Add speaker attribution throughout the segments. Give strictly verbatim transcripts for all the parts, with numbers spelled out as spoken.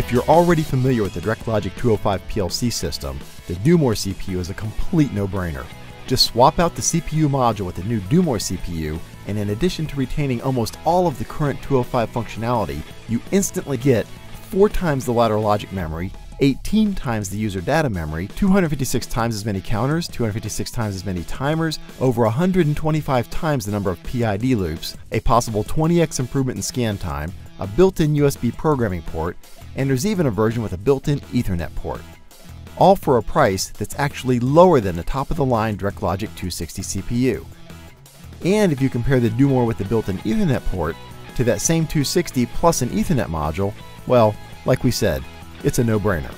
Speaker 1: If you're already familiar with the Directlogic two oh five P L C system, the Domore C P U is a complete no-brainer. Just swap out the C P U module with the new Domore C P U, and in addition to retaining almost all of the current two oh five functionality, you instantly get four times the ladder logic memory, eighteen times the user data memory, two hundred fifty-six times as many counters, two hundred fifty-six times as many timers, over one hundred twenty-five times the number of P I D loops, a possible twenty x improvement in scan time, a built-in U S B programming port, and there's even a version with a built-in Ethernet port. All for a price that's actually lower than the top-of-the-line Directlogic two sixty C P U. And if you compare the Domore with the built-in Ethernet port to that same two sixty plus an Ethernet module, well, like we said, it's a no-brainer.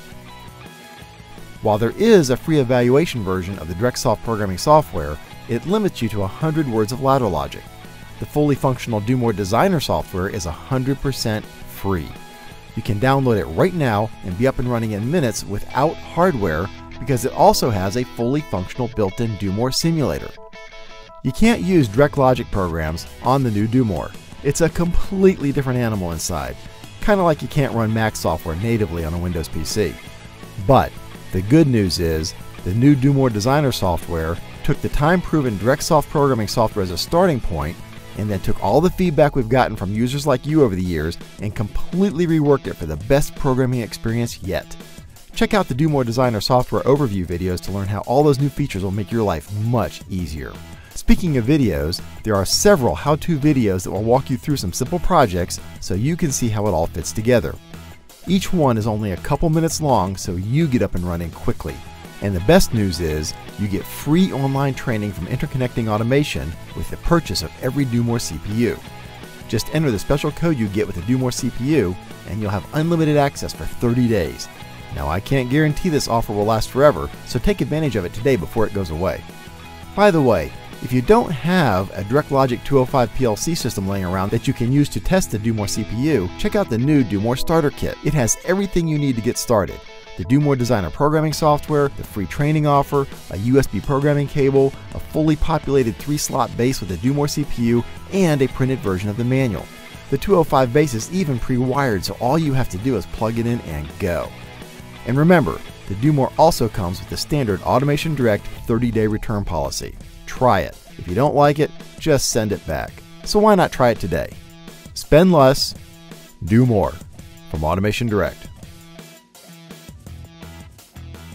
Speaker 1: While there is a free evaluation version of the DirectSoft programming software, it limits you to one hundred words of ladder logic. The fully functional Domore Designer software is one hundred percent free. You can download it right now and be up and running in minutes without hardware because it also has a fully functional built-in Domore simulator. You can't use Directlogic programs on the new Domore. It's a completely different animal inside, kind of like you can't run Mac software natively on a Windows P C. But the good news is the new Domore Designer software took the time-proven DirectSoft programming software as a starting point and then took all the feedback we've gotten from users like you over the years and completely reworked it for the best programming experience yet. Check out the Domore Designer software overview videos to learn how all those new features will make your life much easier. Speaking of videos, there are several how-to videos that will walk you through some simple projects so you can see how it all fits together. Each one is only a couple minutes long, so you get up and running quickly. And the best news is, you get free online training from Interconnecting Automation with the purchase of every Domore C P U. Just enter the special code you get with the Domore C P U, and you'll have unlimited access for thirty days. Now, I can't guarantee this offer will last forever, so take advantage of it today before it goes away. By the way, if you don't have a Directlogic two oh five P L C system laying around that you can use to test the Domore C P U, check out the new Domore Starter Kit. It has everything you need to get started. The Domore Designer programming software, the free training offer, a U S B programming cable, a fully populated three slot base with a Domore C P U, and a printed version of the manual. The two oh five base is even pre-wired, so all you have to do is plug it in and go. And remember, the Domore also comes with the standard Automation Direct thirty day return policy. Try it. If you don't like it, just send it back. So why not try it today? Spend less, do more. From Automation Direct.